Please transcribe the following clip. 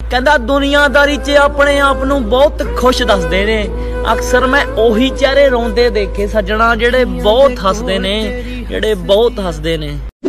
कहंदा दुनियादारी च अपने आप नूं बहुत खुश दसदे ने। अक्सर मैं ओही चेहरे रोंदे देखे सज्जणा जेड़े बहुत हसदे ने, जेड़े बहुत हसदे ने।